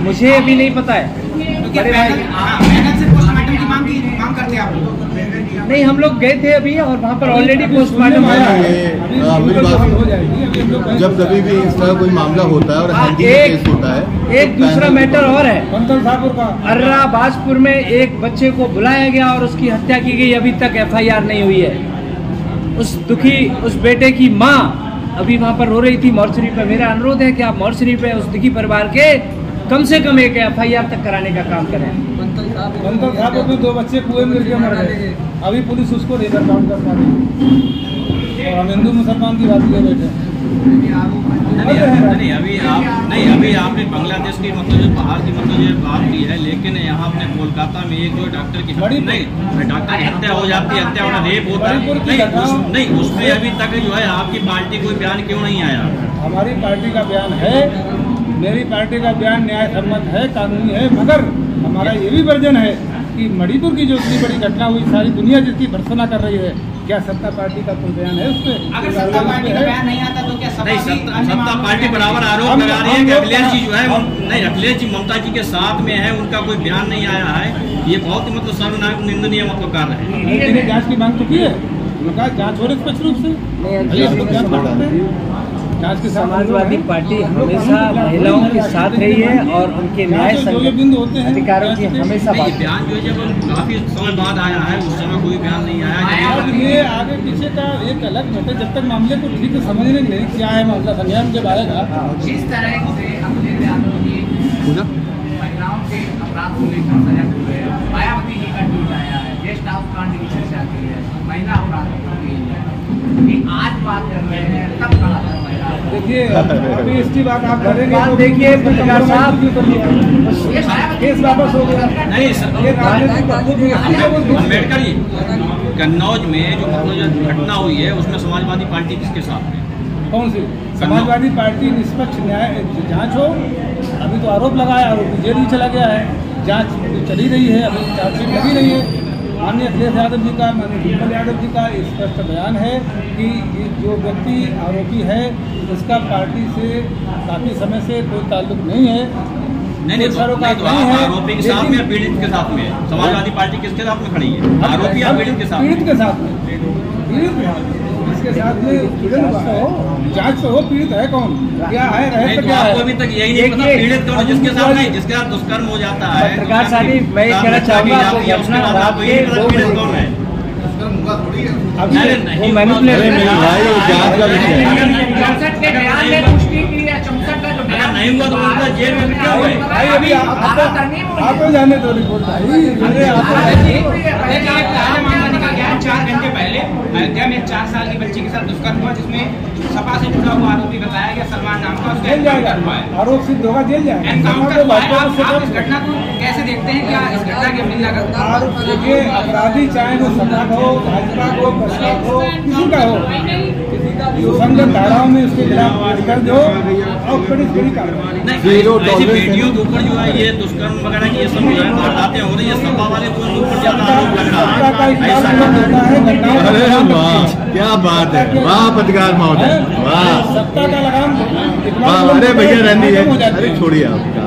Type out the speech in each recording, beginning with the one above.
मुझे अभी नहीं पता है। बड़े भाई से पोस्टमार्टम की मांग करते हैं आप लोग? नहीं, हम लोग गए थे अभी और वहाँ पर ऑलरेडी पोस्टमार्टम आया है। जब कभी भी इस तरह कोई मामला होता है और हैंडी केस होता है, एक दूसरा मैटर और है। अर्रा बाजपुर में एक बच्चे को बुलाया गया और उसकी हत्या की गई, अभी तक FIR नहीं हुई है। उस बेटे की माँ अभी वहाँ पर रो रही थी मॉर्चरी पे। मेरा अनुरोध है कि आप मॉर्चरी पे उस दुखी परिवार के कम से कम एक FIR तक कराने का काम करें। बंतल साहब अपने 2 बच्चे कुएं में गिर के मर गए, अभी पुलिस उसको लेकर काउंट कर पा रही है और हम हिंदू मुसलमान की बात किए बैठे। अभी आपने बांग्लादेश की मतलब जो बाहर की मतलब जो बात की है, लेकिन यहाँ अपने कोलकाता में एक जो डॉक्टर की डॉक्टर की हत्या हो जाती है, हत्या होना रेप होता है, नहीं उसमें अभी तक जो है आपकी पार्टी कोई बयान क्यों नहीं आया? हमारी पार्टी का बयान है, मेरी पार्टी का बयान न्याय सम्मत है, कानूनी है, मगर हमारा ये भी वर्जन है कि मणिपुर की जो इतनी बड़ी घटना हुई, सारी दुनिया जिसकी भर्त्सना कर रही है, क्या सत्ता पार्टी का कोई बयान है उस पर? अगर सत्ता पार्टी का बयान नहीं आता तो क्या सत्ता पार्टी बराबर आरोप लगा रही है कि अखिलेश जी जो है नहीं, अखिलेश जी ममता जी के साथ में है, उनका कोई बयान नहीं आया है। ये बहुत ही मतलब सर्वनाक निंदनीय मतलब कार्य है। जाँच की मांग तो की है, उनका जाँच हो रही स्पष्ट रूप से। समाजवादी पार्टी हमेशा महिलाओं के साथ रही है और उनके न्याय अधिकारों की हमेशा बात। बयान जो है जब काफी समय बाद आया है, उस समय कोई बयान नहीं आया। ये आगे पीछे का एक अलग मैटर, जब तक मामले को ठीक से समझने नहीं क्या है मामला, संज्ञान जब आएगा। जिस तरह से अपने महिलाओं के अपराध को लेकर सजग हुए, मायावती जी का ट्वीट आया है, गेस्ट हाउस कांड की चर्चा की है, महिला अपराधों की आज बात कर रहे हैं, तब खड़ा था। देखिए अभी इसकी बात आप करेंगे तो देखिए पत्रकार साहब, केस वापस हो गया। नहीं अम्बेडकर जी, कन्नौज में जो मतलब घटना हुई है उसमें समाजवादी पार्टी किसके साथ है? कौन सी समाजवादी पार्टी? निष्पक्ष न्याय जांच हो। अभी तो आरोप लगाया, आरोपी जेल भी चला गया है, जांच चली रही है, अभी चार्जशीट लगी रही है। माननीय अखिलेश यादव जी का, माननीय दीपक यादव जी का स्पष्ट बयान है कि जो व्यक्ति आरोपी है उसका पार्टी से काफी समय से कोई ताल्लुक नहीं है। नहीं तो आप आरोपी के साथ में, पीड़ित के साथ में, समाजवादी पार्टी किसके साथ में खड़ी है? आरोपी या पीड़ित के साथ? पीड़ित के साथ में, इसके साथ में जांच तो हो, पीड़ित है कौन, क्या है, रहस्य क्या है? अभी तक यही नहीं पता पीड़ित कौन है, जिसके साथ नहीं, जिसके साथ दुष्कर्म हो जाता है। पत्रकार साहब, मैं कहना चाहूँगा पीड़ित कौन है? अभी नहीं हुआ तो उनका जेल में क्या हुआ है? भाई अभी आप जाने दो रिपोर्ट। 4 घंटे पहले अयोध्या में 4 साल की बच्ची के साथ दुष्कर्म हुआ, जिसमें सपा से जुड़ा हुआ आरोपी बताया गया सलमान नाम का, उसका एनकाउंटर हुआ है। आरोप सिद्ध होगा, जेल जाएगा। एनकाउंटर हुआ है। आप इस घटना को कैसे देखते हैं? क्या इस घटना की निंदा करते हैं? देखिए, अपराधी चाहे वो सपा हो, भाजपा हो, बसपा हो, किसी का हो, सुसंगत धाराओं में उसके खिलाफ दर्ज हो और बड़ी कार्रवाई। ऐसी वीडियो के ऊपर जो है ये दुष्कर्म वगैरह की ये सब जो है वारदातें हो रही है, सपा वाले को ऊपर ज्यादा आरोप लग रहा है। अरे वाह, क्या बात है, वाह पत्रकार महोदय, वाह, सत्ता का लगाम वाह। अरे भैया रहनी है, अरे छोड़िए आप,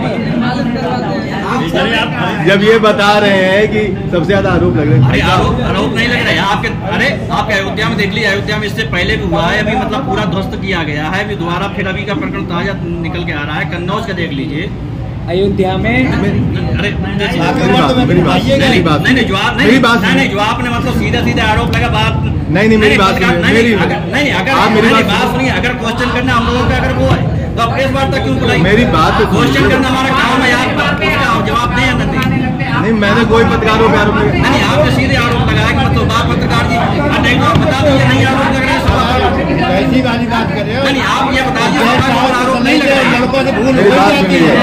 जब ये बता रहे हैं कि सबसे ज्यादा आरोप लग रहे हैं। अरे आरोप नहीं लग रहे हैं आपके। अरे आपके अयोध्या में देख लीजिए, अयोध्या में इससे पहले भी हुआ है, अभी मतलब पूरा ध्वस्त किया गया है, अभी दोबारा फिर अभी का प्रकरण ताजा निकल के आ रहा है। कन्नौज का देख लीजिए, अयोध्या में। अरे मेरी बात नहीं, जवाब नहीं, जो आपने मतलब सीधे आरोप लगा बात नहीं, मेरी बात नहीं, अगर मेरी बात सुनिए, अगर क्वेश्चन करना हम लोगों का अगर वो है तो आप इस बात तक क्यों बुलाइए? मेरी बात क्वेश्चन करना हमारा काम है, आप जवाब दें या नहीं। मैंने कोई पत्रकारों पे आरोप नहीं, आपने सीधे आरोप लगाया कि मतलब बात पत्रकार जी नहीं, आप बता दीजिए नहीं आरोप लग रहा है, ऐसी वाली बात कर रहे हो। नहीं, आप ये बता दीजिए आरोप नहीं लग रहा है। लड़कों से भूल मेरी बात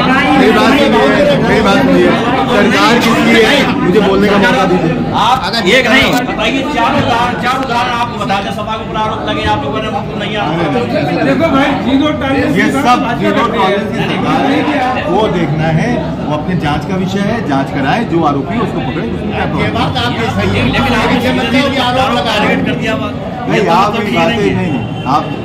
सुनिए, सरकार किसकी है, मुझे बोलने का मौका दीजिए। आप अगर एक नहीं बताइए, 4 उदाहरण आपको बता दें, सभा के ऊपर आरोप लगे, आप लोगों ने मतलब नहीं आरोप। देखो भाई, जीरो टॉलरेंस, ये सब जीरो टॉलरेंस की सरकार है, वो देखना है, वो अपने जांच का विषय है, जांच कराए, जो आरोपी उसको पकड़े। लेकिन आप आरोप लगा रहे कर दिया नहीं, आप बातें नहीं, आप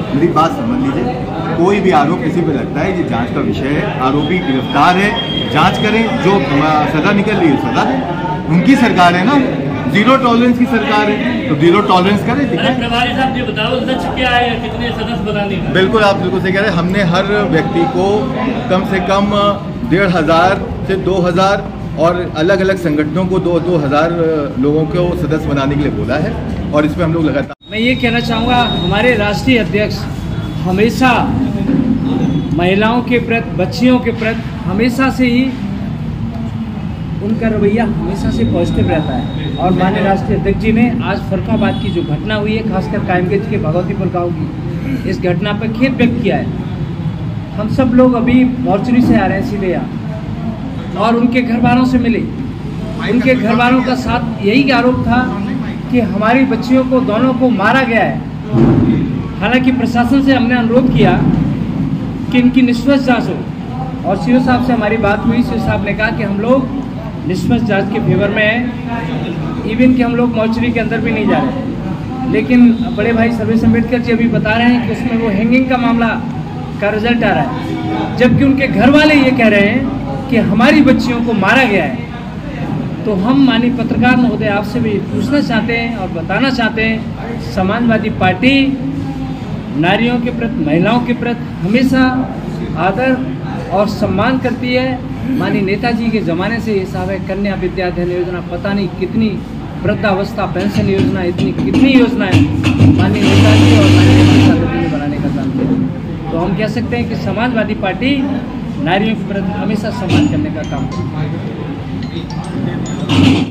मेरी बात समझ लीजिए, कोई भी आरोप किसी पे लगता है, ये जांच का विषय है। आरोपी गिरफ्तार है, जांच करें, जो सजा निकल रही है सजा दें। उनकी सरकार है ना, जीरो टॉलरेंस की सरकार है, तो जीरो टॉलरेंस करें। प्रभारी साहब ये बताओ लक्ष्य क्या है, कितने सदस्य बनाने का? बिल्कुल, आप बिल्कुल सही कह रहे हैं। हमने हर व्यक्ति को कम से कम 1500 से 2000 और अलग अलग संगठनों को 2000 लोगों को सदस्य बनाने के लिए बोला है, और इस पर हम लोग लगातार। मैं ये कहना चाहूँगा, हमारे राष्ट्रीय अध्यक्ष हमेशा महिलाओं के प्रति, बच्चियों के प्रति हमेशा से ही उनका रवैया हमेशा से पॉजिटिव रहता है। और माननीय राष्ट्रीय अध्यक्ष जी ने आज फरुखाबाद की जो घटना हुई है, खासकर कायमगंज के भगवतीपुर गाँव की, इस घटना पर खेद व्यक्त किया है। हम सब लोग अभी मॉर्चरी से आ रहे हैं सीधे यहाँ, और उनके घर वालों से मिले। उनके घर वालों का साथ यही आरोप था कि हमारी बच्चियों को, दोनों को मारा गया है। हालांकि प्रशासन से हमने अनुरोध किया कि इनकी निष्पक्ष जांच हो, और सीओ साहब से हमारी बात हुई। सीओ साहब ने कहा कि हम लोग निष्पक्ष जांच के फेवर में हैं, इवन कि हम लोग मॉर्चरी के अंदर भी नहीं जा रहे। लेकिन बड़े भाई सर्वेश अम्बेडकर जी अभी बता रहे हैं कि उसमें वो हैंगिंग का मामला का रिजल्ट आ रहा है, जबकि उनके घर वाले ये कह रहे हैं कि हमारी बच्चियों को मारा गया है। तो हम माननीय पत्रकार महोदय आपसे भी पूछना चाहते हैं और बताना चाहते हैं, समाजवादी पार्टी नारियों के प्रति, महिलाओं के प्रति हमेशा आदर और सम्मान करती है। माननीय नेताजी के ज़माने से ये साहब है, कन्या विद्याधन योजना, पता नहीं कितनी वृद्धावस्था पेंशन योजना, इतनी कितनी योजनाएं माननीय नेताजी और माननीय ममता ने बनाने का काम किया। तो हम कह सकते हैं कि समाजवादी पार्टी नारियों के प्रति हमेशा सम्मान करने का काम करती है।